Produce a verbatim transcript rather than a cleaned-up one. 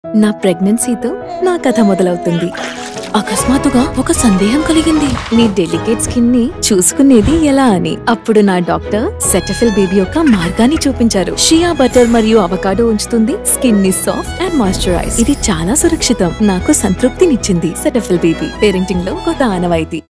నా ప్రెగ్నెన్సీతో నా కథ మొదలవుతుంది. అకస్మాత్తుగా ఒక సందేహం కలిగింది. నీ డెలికేట్ స్కిన్ ని చూసుకునేది ఎలా అని. అప్పుడు నా డాక్టర్ సెటఫిల్ బేబీ యొక్క మార్గాన్ని చూపించారు. షియా బటర్ మరియు అవకాడో ఉంచుతుంది స్కిన్ ని సాఫ్ట్ అండ్ మాయిశ్చరైజ్. ఇది చాలా సురక్షితం. నాకు సంతృప్తినిచ్చింది. సెటఫిల్ బేబీ పేరెంటింగ్ లో కొత్త ఆనవాయితీ.